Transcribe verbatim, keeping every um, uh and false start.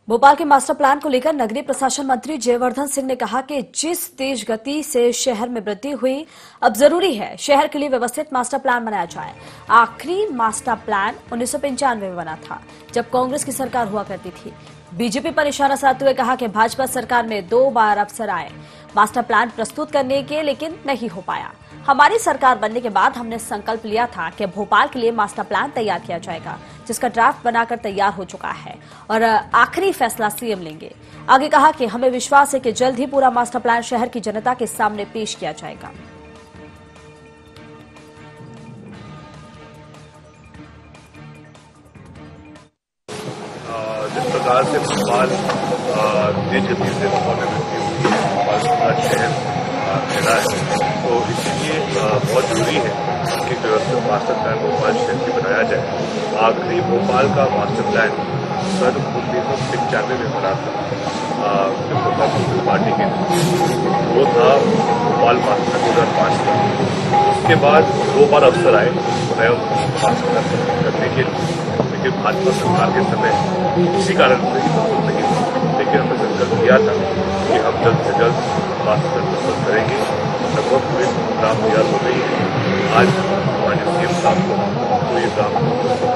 भोपाल के master plan को लेकर नगरीय प्रशासन मंत्री जयवर्धन सिंह ने कहा कि जिस तेज गति से शहर में वृद्धि हुई, अब जरूरी है शहर के लिए व्यवस्थित मास्टर प्लान बनाया जाए। आखिरी मास्टर प्लान उन्नीस सौ पंचानवे में बना था, जब कांग्रेस की सरकार हुआ करती थी। बीजेपी पर इशारा साधते हुए कहा कि भाजपा सरकार में दो बार अफसर आए मास्टर प्लान प्रस्तुत करने के, लेकिन नहीं हो पाया। हमारी सरकार बनने के बाद हमने संकल्प लिया था कि भोपाल के लिए मास्टर प्लान तैयार किया जाएगा, जिसका ड्राफ्ट बनाकर तैयार हो चुका है और आखिरी फैसला सीएम लेंगे। आगे कहा कि हमें विश्वास है कि जल्द ही पूरा मास्टर प्लान शहर की जनता के सामने पेश किया जाएगा। जिस प्रकार से भोपाल तेज गति से भोपाल में वृद्धि हुई है, भोपाल पूरा शहर फैला है, तो इसलिए बहुत जरूरी है कि व्यवस्थित मास्टर प्लान भोपाल शहर की बनाया जाए। आखिरी भोपाल का मास्टर प्लान सन उन्नीस सौ पंचानवे में बना था कांग्रेस पार्टी के, वो था भोपाल मास्टर दो हजार पाँच में। उसके बाद दो बार अफसर आए नए मास्टर प्लान करने के लिए, लेकिन भाजपा सरकार के समय इसी कारण से प्रस्तुत नहीं हुआ। लेकिन हमने संकल्प किया था कि हम जल्द से जल्द मास्टर प्लान प्रस्तुत करेंगे। लगभग पूरे काम तैयार हो गई है। आज हमारे सीएम साहब को ये काम